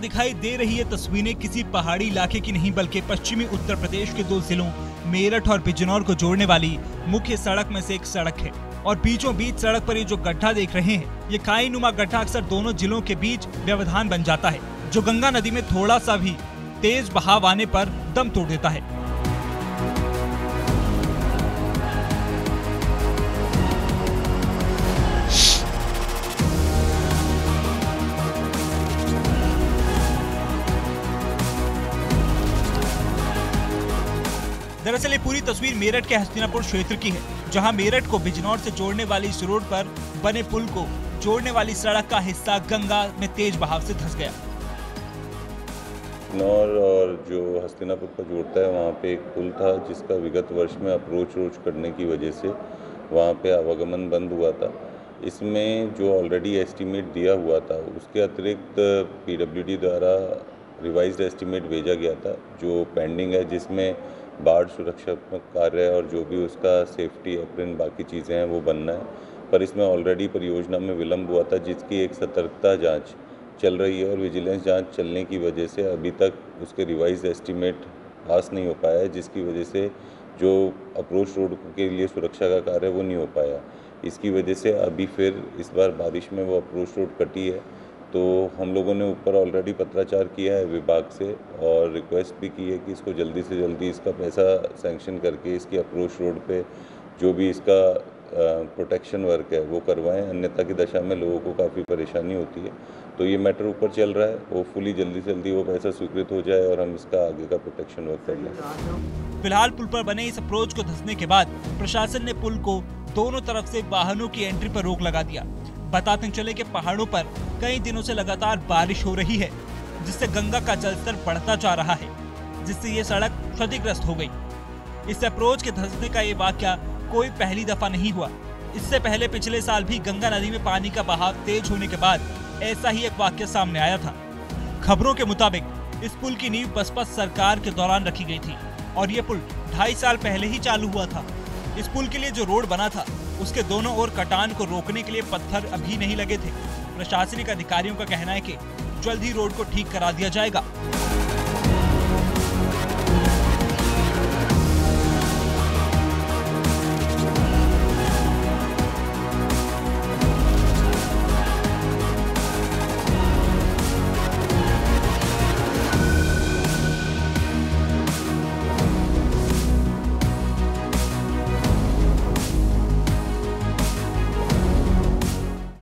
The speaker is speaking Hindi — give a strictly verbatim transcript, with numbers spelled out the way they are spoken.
दिखाई दे रही ये तस्वीरें किसी पहाड़ी इलाके की नहीं बल्कि पश्चिमी उत्तर प्रदेश के दो जिलों मेरठ और बिजनौर को जोड़ने वाली मुख्य सड़क में से एक सड़क है। और बीचों बीच सड़क पर ये जो गड्ढा देख रहे हैं, ये खाई नुमा गड्ढा अक्सर दोनों जिलों के बीच व्यवधान बन जाता है, जो गंगा नदी में थोड़ा सा भी तेज बहाव आने पर दम तोड़ देता है। दरअसल ये पूरी तस्वीर मेरठ के हस्तिनापुर क्षेत्र की है, जहां मेरठ को बिजनौर से जोड़ने वाली इस रोड पर बने पुल को जोड़ने वाली सड़क का हिस्सा गंगा में तेज बहाव से धंस गया। बिजनौर और जो हस्तिनापुर का जोड़ता है, वहाँ पे एक पुल था जिसका विगत वर्ष में अप्रोच रोज करने की वजह से वहाँ पे आवागमन बंद हुआ था। इसमें जो ऑलरेडी एस्टीमेट दिया हुआ था, उसके अतिरिक्त पीडब्ल्यूडी द्वारा रिवाइज्ड एस्टीमेट भेजा गया था जो पेंडिंग है, जिसमें बाढ़ सुरक्षात्मक कार्य और जो भी उसका सेफ्टी एप्रिन बाकी चीज़ें हैं वो बनना है। पर इसमें ऑलरेडी परियोजना में विलंब हुआ था, जिसकी एक सतर्कता जांच चल रही है और विजिलेंस जांच चलने की वजह से अभी तक उसके रिवाइज एस्टीमेट पास नहीं हो पाया है, जिसकी वजह से जो अप्रोच रोड के लिए सुरक्षा का कार्य वो नहीं हो पाया। इसकी वजह से अभी फिर इस बार बारिश में वो अप्रोच रोड कटी है। तो हम लोगों ने ऊपर ऑलरेडी पत्राचार किया है विभाग से और रिक्वेस्ट भी की है कि इसको जल्दी से जल्दी इसका पैसा सैंक्शन करके इसकी अप्रोच रोड पे जो भी इसका प्रोटेक्शन वर्क है वो करवाएं, अन्यथा की दशा में लोगों को काफ़ी परेशानी होती है। तो ये मैटर ऊपर चल रहा है, होपफुली जल्दी से जल्दी वो पैसा स्वीकृत हो जाए और हम इसका आगे का प्रोटेक्शन वर्क कर लें। फिलहाल पुल पर बने इस अप्रोच को धंसने के बाद प्रशासन ने पुल को दोनों तरफ से वाहनों की एंट्री पर रोक लगा दिया। बताते चले कि पहाड़ों पर कई दिनों से लगातार बारिश हो रही है, जिससे गंगा का जलस्तर बढ़ता जा रहा है, जिससे ये सड़क क्षतिग्रस्त हो गई। इस अप्रोच के धंसने का ये वाकया कोई पहली दफा नहीं हुआ। इससे पहले पिछले साल भी गंगा नदी में पानी का बहाव तेज होने के बाद ऐसा ही एक वाकया सामने आया था। खबरों के मुताबिक इस पुल की नींव बसपा सरकार के दौरान रखी गई थी और ये पुल ढाई साल पहले ही चालू हुआ था। इस पुल के लिए जो रोड बना था, उसके दोनों ओर कटान को रोकने के लिए पत्थर अभी नहीं लगे थे। प्रशासनिक अधिकारियों का कहना है कि जल्द ही रोड को ठीक करा दिया जाएगा।